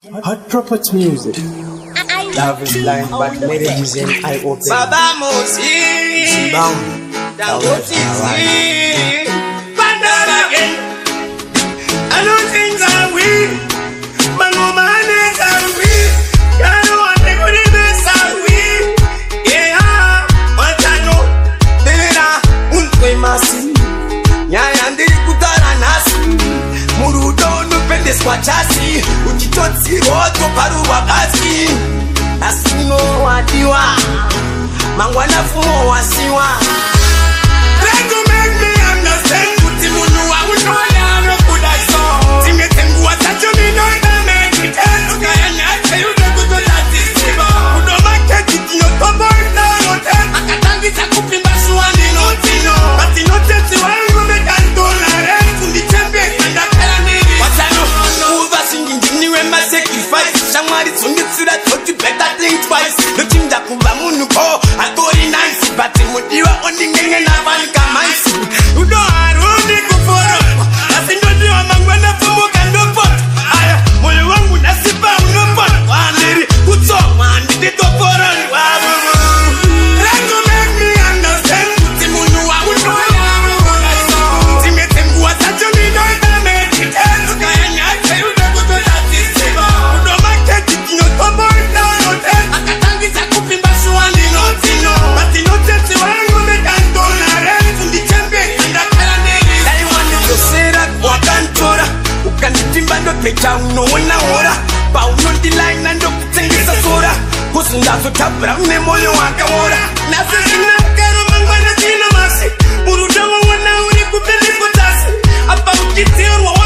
Hot Property Music. Love is blind, but marriage is an eye opener. Baba Mosi, that was easy. Bandana again. I know things are weak, but no man is weak. I know what they could even say. Yeah, what I know, Dera, Masi. Nyayandi kutara nasi. Murudo no pende squachasi. Uchitotsi roto paruwa kasi. Asino wadiwa Mangwana fumo wasiwa. Try to make me understand. Kuti munu wa unoya no kudaiso. Time tengu watacho mino ina make it end. Ukaya nyache yude kutolati sibo. Udoma keki tiyo tobo ina yote. Akatangi chakupi mbasuani notino. Bati note tiwangu mekantolare. Kundi tembe kanda pera niri. Watano uva singi njini wema sacrifice. Shamari tungi tsura toti better think twice. No chinda kuba munu ko atori nice. Bati mudiwa ondi ngenge na vanka maisi. Udo harundi kuforo. Nasi nodiwa mangwana fumo kandopot. Aya moyo wangu nasipa unopot. Waneri kuto wandi dito foro ni wabu. Try to make me understand. Kuti munu wa unoya mugolaiso. Time tengu watacho mino ina make it end. Ukaya nyache yude kutolati sibo. Udo maketi kinyo tobo ina yote. Akatangi chakupi mbasuani notino. Bati note tiwangu mekantolare. Kundi tembe kanda pera niri. Dai wani dosera kwa kantora. Ukanitimba ndo pecha unoona ora. Pa unondi line na ndo kutengeza sora. Kusunda sotabra mne moyo waka ora. Nasi zina karo mangwana zina masi. Murudawa wana uri kupeli kutasi. Apa ukitiru wa